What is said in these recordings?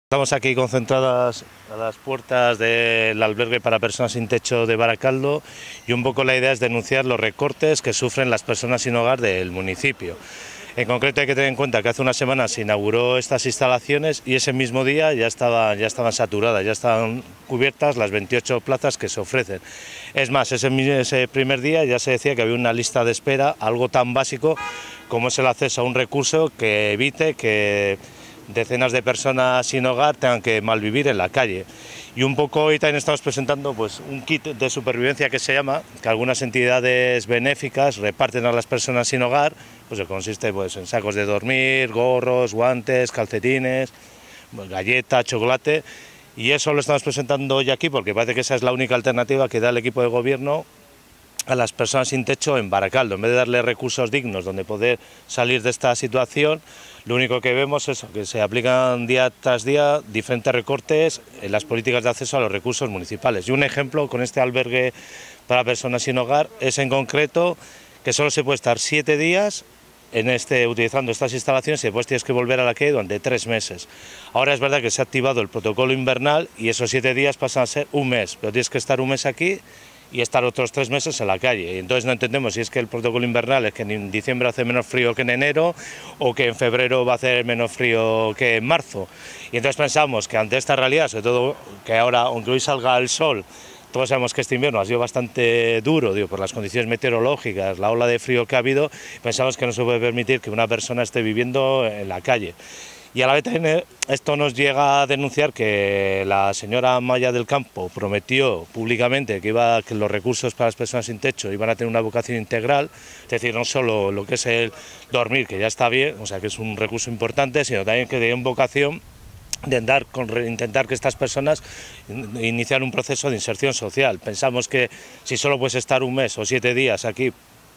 Estamos aquí concentradas a las puertas del albergue para personas sin techo de Baracaldo y un poco la idea es denunciar los recortes que sufren las personas sin hogar del municipio. En concreto hay que tener en cuenta que hace una semana se inauguró estas instalaciones y ese mismo día ya estaban saturadas, ya estaban cubiertas las 28 plazas que se ofrecen. Es más, ese primer día ya se decía que había una lista de espera, algo tan básico como es el acceso a un recurso que evite que decenas de personas sin hogar tengan que malvivir en la calle. Y un poco hoy también estamos presentando pues, un kit de supervivencia que se llama, que algunas entidades benéficas reparten a las personas sin hogar, pues que consiste pues, en sacos de dormir, gorros, guantes, calcetines, galletas, chocolate, y eso lo estamos presentando hoy aquí porque parece que esa es la única alternativa que da el equipo de gobierno a las personas sin techo en Baracaldo. En vez de darles recursos dignos donde poder salir de esta situación, lo único que vemos es que se aplican día tras día diferentes recortes en las políticas de acceso a los recursos municipales. Y un ejemplo con este albergue para personas sin hogar es en concreto que solo se puede estar 7 días utilizando estas instalaciones y después tienes que volver a la calle durante 3 meses. Ahora es verdad que se ha activado el protocolo invernal y esos 7 días pasan a ser un mes, pero tienes que estar un mes aquí y estar otros 3 meses en la calle. Y entonces no entendemos si es que el protocolo invernal es que en diciembre hace menos frío que en enero o que en febrero va a hacer menos frío que en marzo. Y entonces pensamos que ante esta realidad, sobre todo que ahora, aunque hoy salga el sol, todos sabemos que este invierno ha sido bastante duro, por las condiciones meteorológicas, la ola de frío que ha habido, pensamos que no se puede permitir que una persona esté viviendo en la calle. Y a la vez también esto nos llega a denunciar que la señora Maya del Campo prometió públicamente que los recursos para las personas sin techo iban a tener una vocación integral, es decir, no solo lo que es el dormir, que ya está bien, o sea que es un recurso importante, sino también que tiene vocación de intentar que estas personas iniciar un proceso de inserción social. Pensamos que si solo puedes estar un mes o 7 días aquí,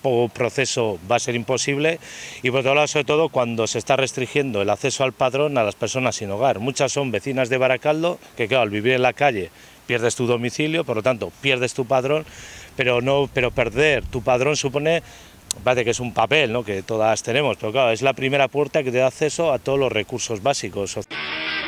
proceso va a ser imposible, y por otro lado, sobre todo cuando se está restringiendo el acceso al padrón a las personas sin hogar. Muchas son vecinas de Baracaldo que, claro, al vivir en la calle pierdes tu domicilio, por lo tanto pierdes tu padrón, pero perder tu padrón supone, parece que es un papel, ¿no?, que todas tenemos, pero claro, es la primera puerta que te da acceso a todos los recursos básicos.